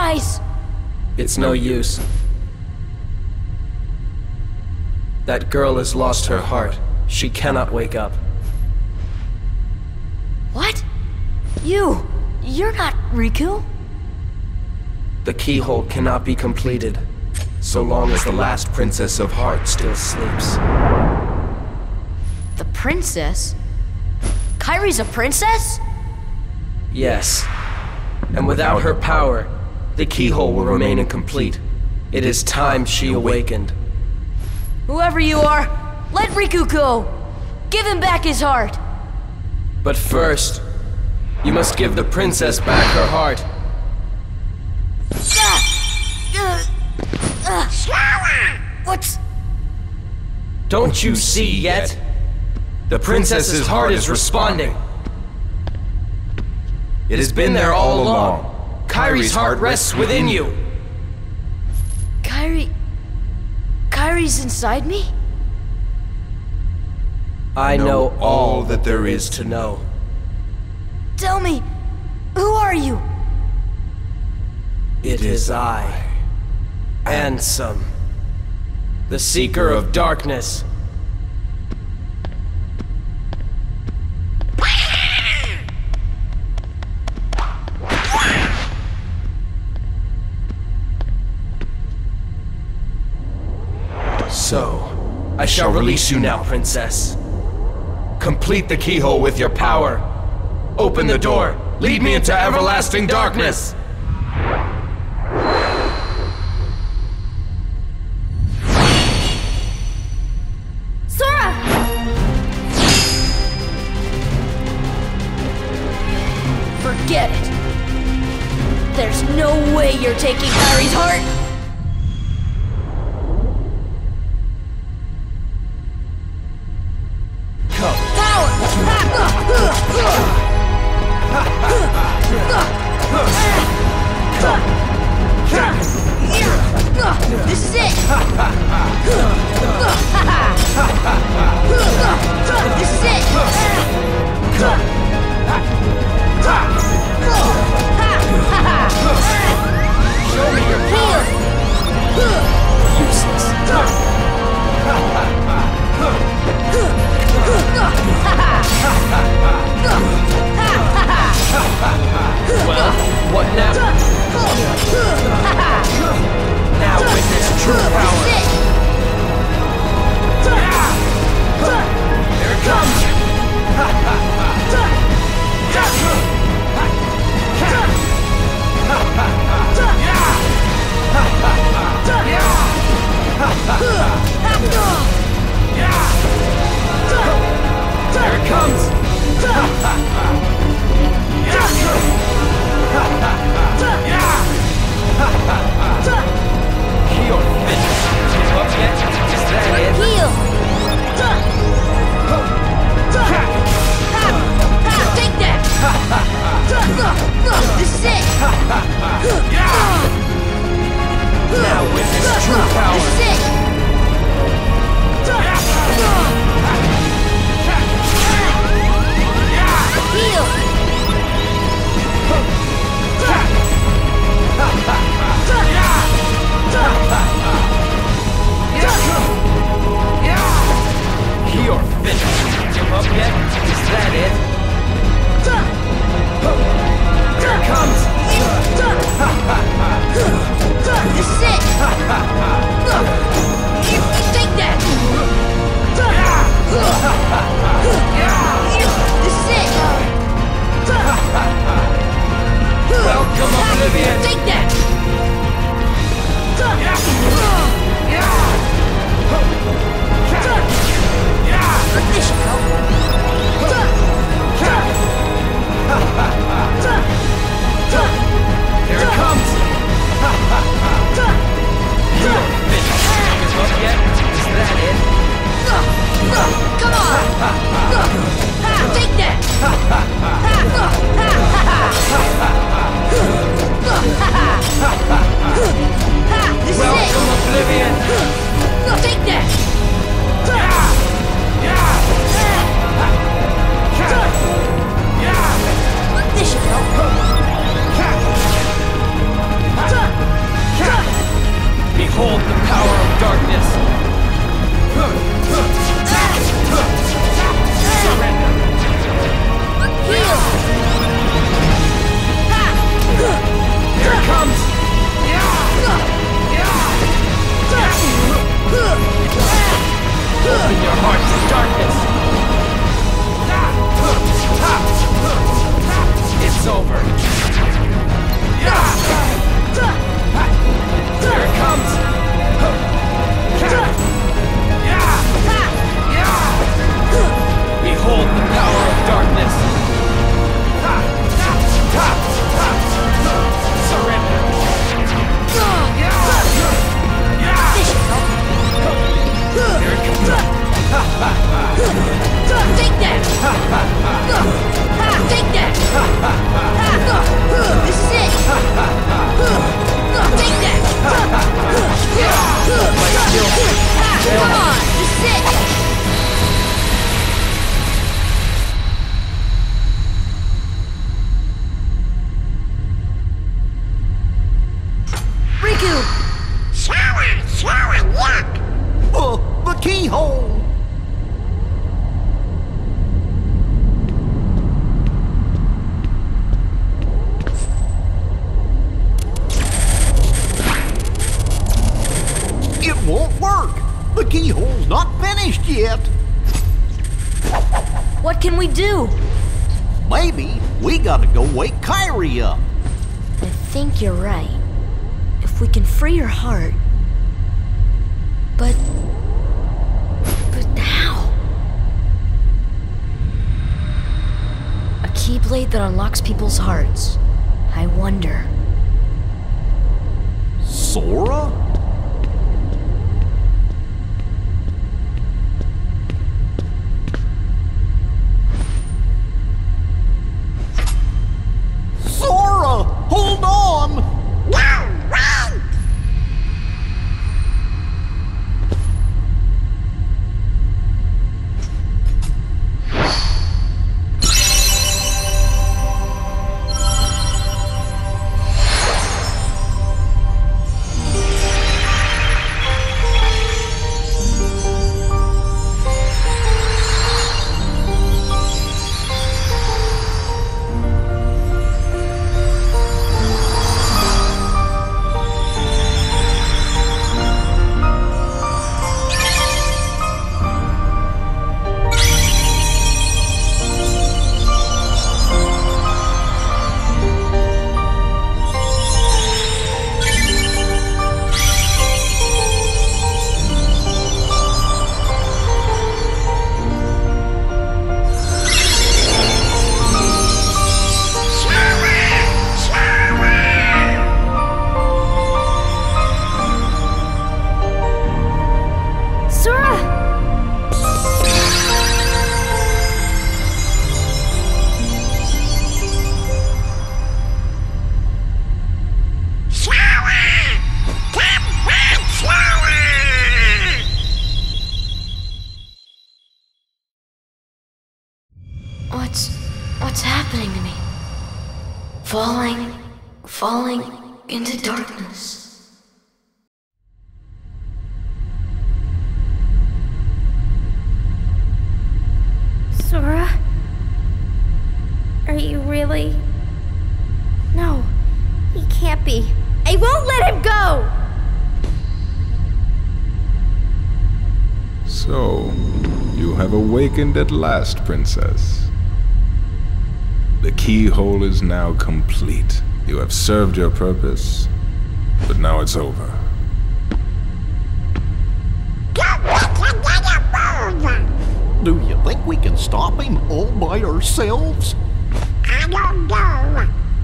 eyes! It's no use. That girl has lost her heart. She cannot wake up. What? You're not Riku? The keyhole cannot be completed, so long as the last Princess of Heart still sleeps. The princess? Kairi's a princess? Yes. And without her power, the keyhole will remain incomplete. It is time she awakened. Whoever you are, let Riku go! Give him back his heart! But first, you must give the princess back her heart. What's... Don't you see yet? The princess's heart is responding. It has been there all along. Kairi's heart rests within you. Kairi's inside me? I know all that there is to know. Tell me, who are you? It is I, Ansem, the Seeker of Darkness. So, I shall release you now, Princess. Complete the keyhole with your power. Open the door. Lead me into everlasting darkness. Sora! Forget it. There's no way you're taking Kairi's heart. This is it! This is it! Show me your power! Useless. Well, what now? Now witness true power. There it comes! There it comes! You're finished. Give up yet? Is that it? Heal! Take that! This is it! Now witness true power. This is it! Heal! You're finished. Give up yet? Is that it? Here it comes! This is it! Take that! This is it! Welcome, Oblivion! Take that! This should help. Here it comes! You're finished. Give up yet? Is that it? Come on! Take that! This is Welcome, Oblivion! it! Take that! This should help. it's over. Here it comes. Behold the power of darkness. Surrender. Here it comes. Take that! Take that! This is it! Take that! Come on! This is it! Riku! Shower, look! The keyhole! It won't work! The keyhole's not finished yet! What can we do? Maybe we gotta go wake Kairi up. I think you're right. If we can free her heart... But how? A keyblade that unlocks people's hearts. I wonder. Sora? Sora! Hold on! No, run! What's happening to me? Falling into darkness. Sora? Are you really? No, he can't be. I won't let him go! So, you have awakened at last, Princess. The keyhole is now complete. You have served your purpose, but now it's over. Do you think we can stop him all by ourselves? I don't know.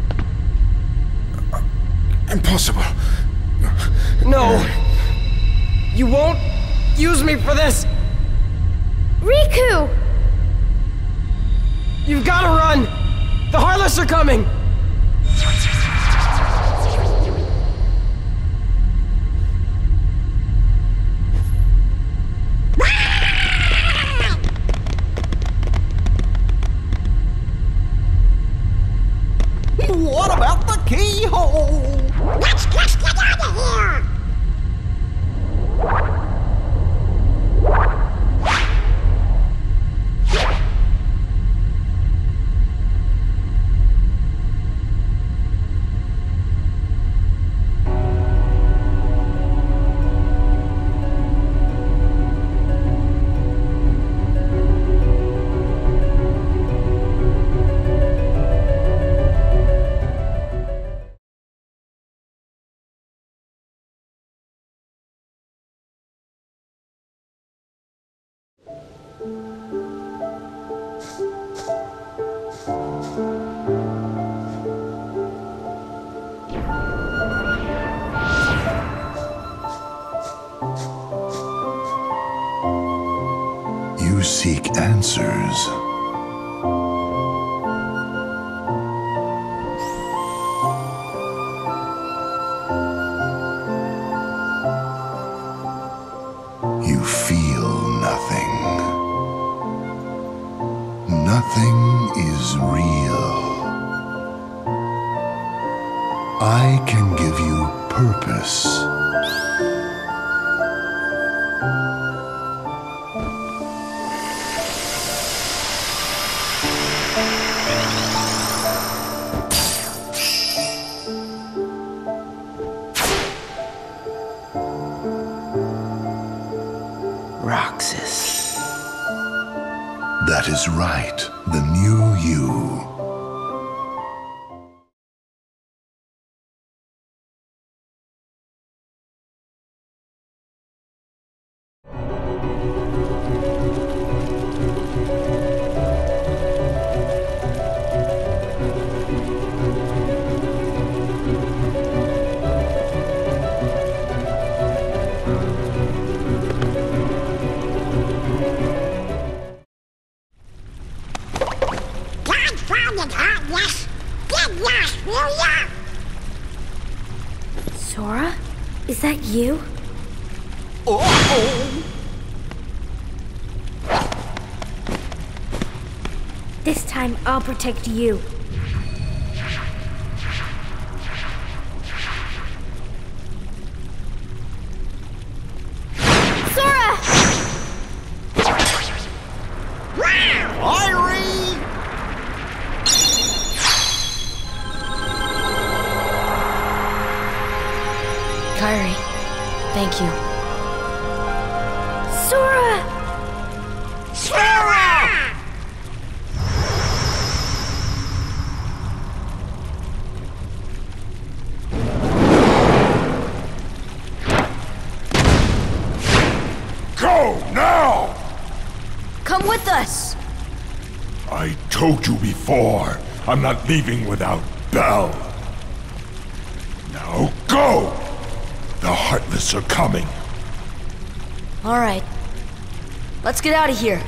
Impossible. No! You won't use me for this! Riku! You've gotta run! The Heartless are coming! What about the keyhole? Let's just get out of here! You seek answers. You feel nothing. Nothing is real. I can give you purpose. Roxas. That is right, the new you. Sora? Is that you? Uh-oh! This time I'll protect you. Sora! Irie! Kairi, thank you. Sora! Go now! Come with us! I told you before, I'm not leaving without Belle. Now go! The Heartless are coming. All right. Let's get out of here.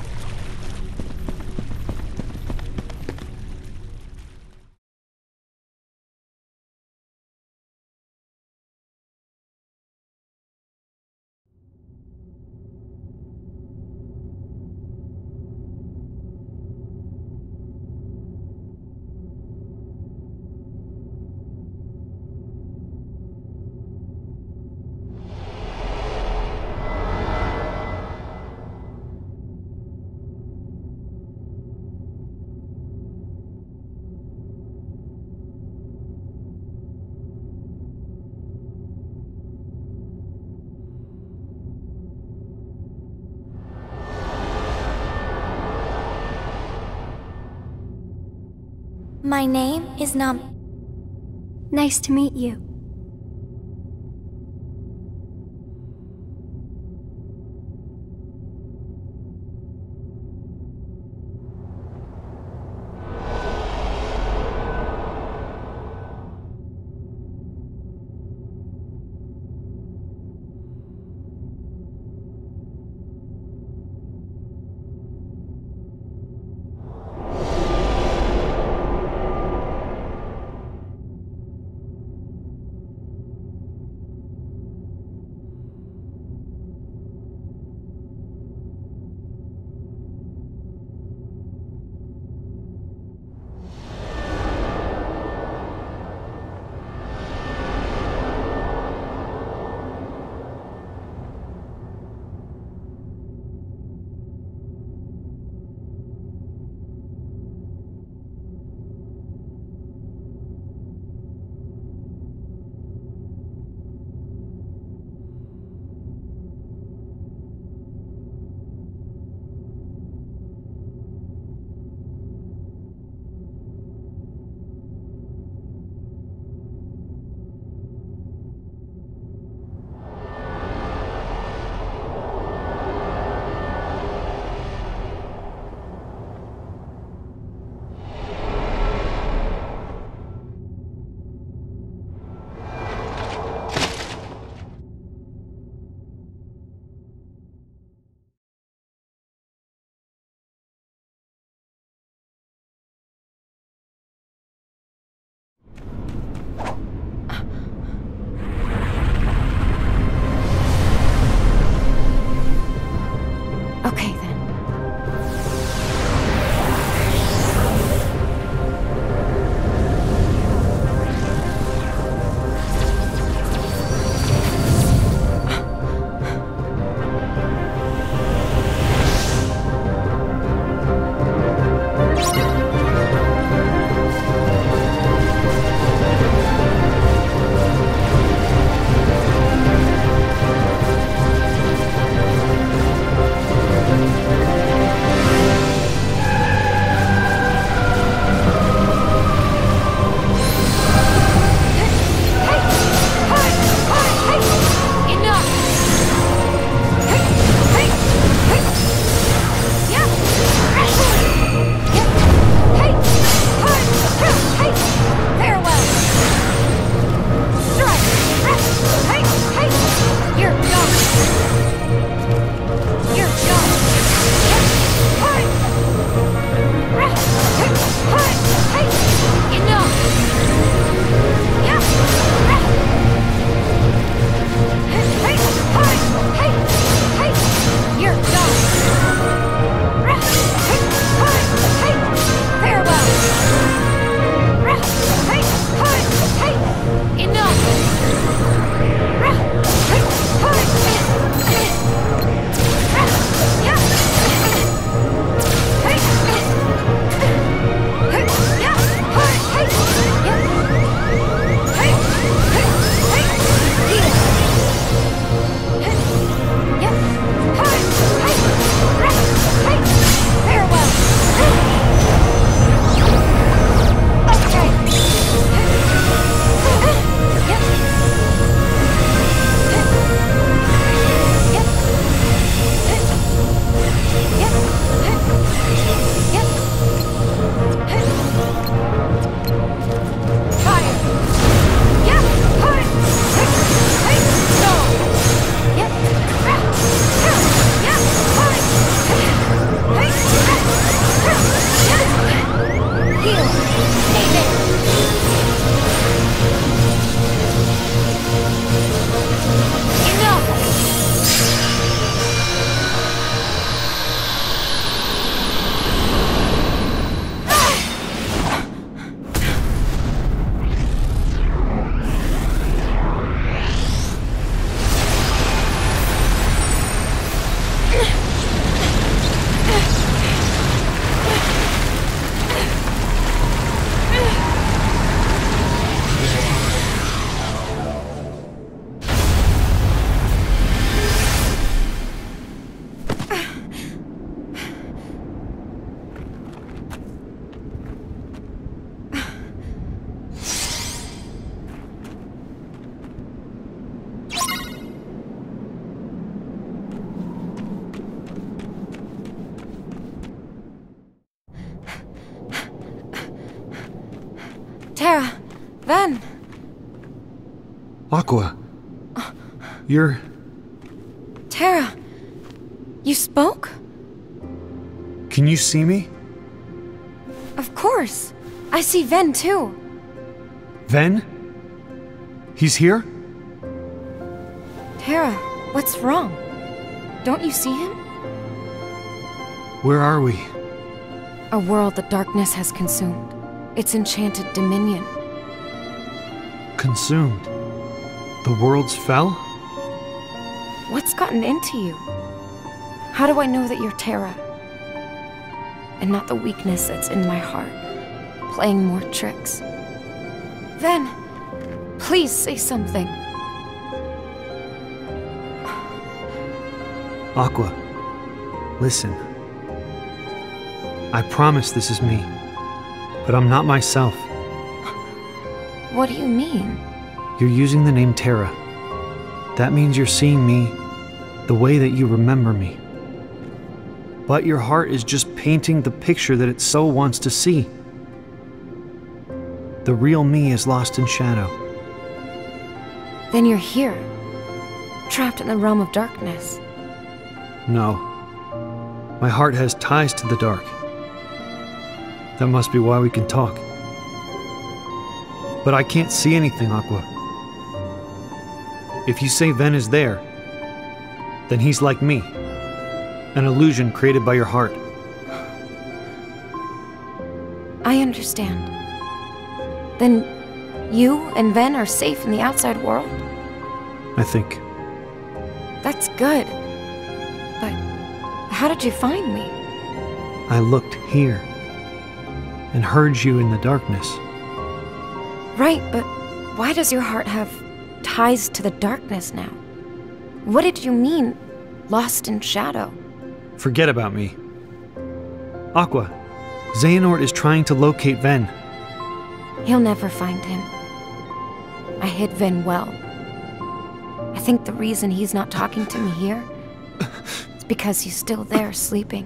My name is Nami. Nice to meet you. Okay then. Terra, Ven. Aqua. You're... Terra, you spoke? Can you see me? Of course. I see Ven too. Ven? He's here? Terra, what's wrong? Don't you see him? Where are we? A world the darkness has consumed. Its enchanted dominion. Consumed? The worlds fell? What's gotten into you? How do I know that you're Terra? And not the weakness that's in my heart, playing more tricks. Ven, please say something. Aqua, listen. I promise this is me, but I'm not myself. What do you mean? You're using the name Terra. That means you're seeing me the way that you remember me. But your heart is just painting the picture that it so wants to see. The real me is lost in shadow. Then you're here, trapped in the realm of darkness. No. My heart has ties to the dark. That must be why we can talk. But I can't see anything, Aqua. If you say Ven is there, then he's like me. An illusion created by your heart. I understand. Then you and Ven are safe in the outside world? I think. That's good. But how did you find me? I looked here and heard you in the darkness. Right, but why does your heart have ties to the darkness now? What did you mean, lost in shadow? Forget about me. Aqua, Xehanort is trying to locate Ven. He'll never find him. I hid Ven well. I think the reason he's not talking to me here is because he's still there sleeping.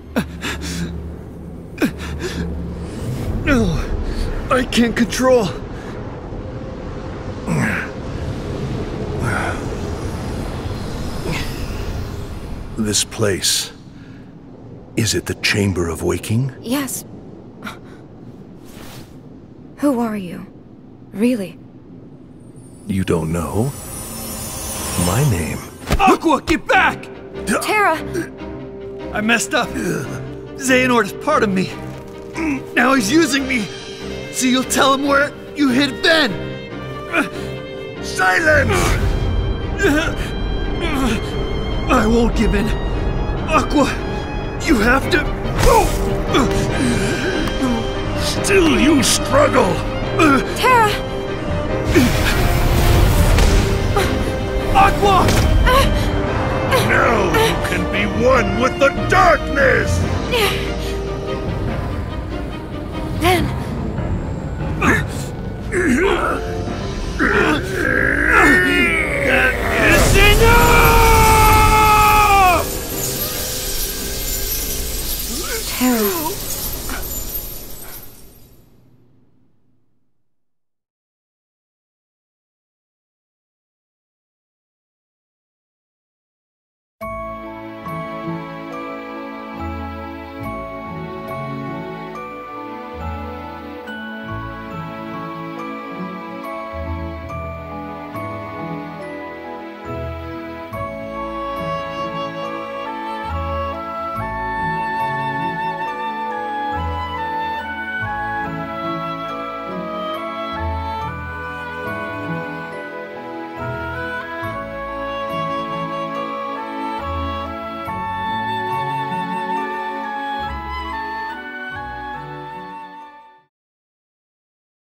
No, I can't control. This place. Is it the Chamber of Waking? Yes. Who are you? Really? You don't know? My name. Aqua, get back! Terra! I messed up. Xehanort is part of me. Now he's using me. So you'll tell him where you hid Ven. Silence! I won't give in. Aqua, you have to... Still you struggle! Terra! Aqua! Now you can be one with the darkness! Ven! It's enough! Terra.